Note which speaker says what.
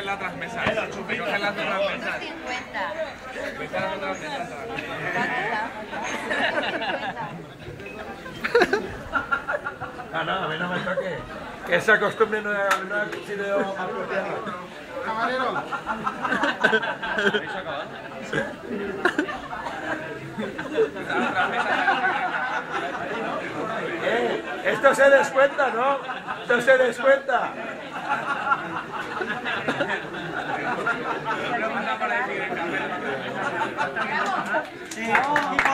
Speaker 1: las otras mesas. Recoge las otras mesas.
Speaker 2: 50.
Speaker 1: Vete a las otras mesas.
Speaker 3: No, a mí no me toque. Que esa costumbre no ha sido apropiada.
Speaker 4: Camarero.
Speaker 1: ¿Habéis acabado?
Speaker 3: Esto se descuenta, ¿no? Esto se descuenta.
Speaker 1: Pero manda para decir el café.